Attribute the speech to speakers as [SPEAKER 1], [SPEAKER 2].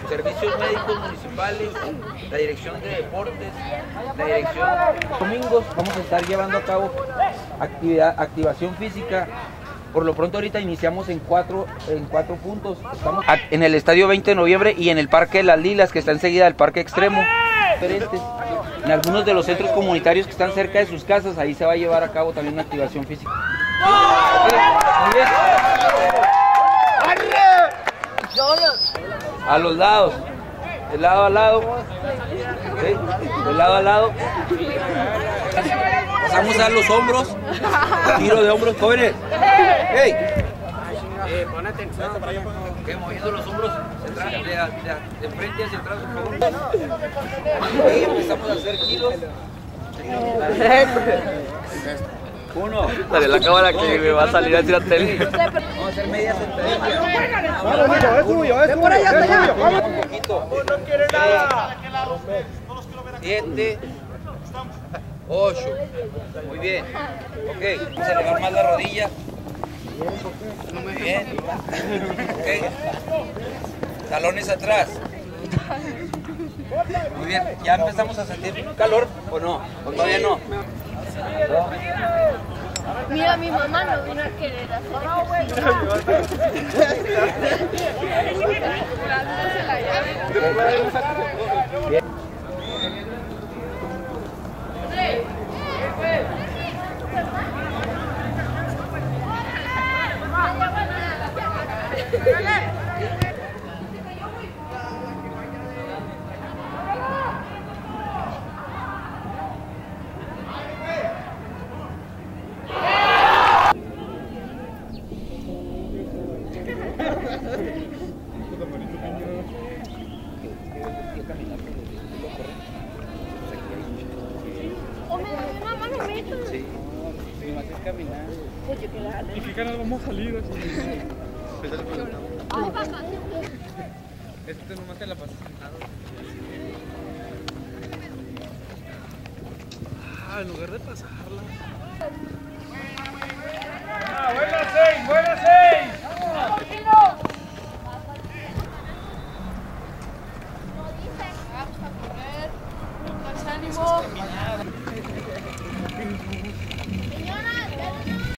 [SPEAKER 1] servicios médicos municipales, la dirección de deportes, la dirección. Domingos vamos a estar llevando a cabo activación física. Por lo pronto ahorita iniciamos en cuatro puntos. Estamos en el estadio 20 de noviembre y en el Parque de las Lilas, que está enseguida del Parque Extremo. Diferentes. En algunos de los centros comunitarios que están cerca de sus casas, ahí se va a llevar a cabo también una activación física. Muy bien. A los lados, de lado a lado, ¿sí? De lado a lado. Pasamos a los hombros, tiro de hombros, jóvenes. ¡Hey!
[SPEAKER 2] Pon atención.
[SPEAKER 1] Moviendo los hombros de frente hacia atrás, por favor. Y empezamos a hacer giros. Uno.
[SPEAKER 2] Dale la cámara que me va a salir hacia la tele.
[SPEAKER 1] Vamos a hacer media sentadilla.
[SPEAKER 3] Vamos, es tuyo, es tuyo.
[SPEAKER 1] Un poquito.
[SPEAKER 3] No quiere nada.
[SPEAKER 1] 7, 8. Muy bien. Ok. Vamos a elevar más la rodilla. Muy bien. Ok. Talones atrás. Muy bien. ¿Ya empezamos a sentir calor o no? ¿O todavía no?
[SPEAKER 4] Mira, mi mamá no vino a querer hacer ejercicio.
[SPEAKER 1] Sí. Me va a hacer caminar.
[SPEAKER 3] ¿Y qué canal vamos a salir? Este nomás te la pasas sentado. En lugar de pasarla. ¡Buena 6! ¡Buena 6!
[SPEAKER 4] Vamos a correr, con más ánimo.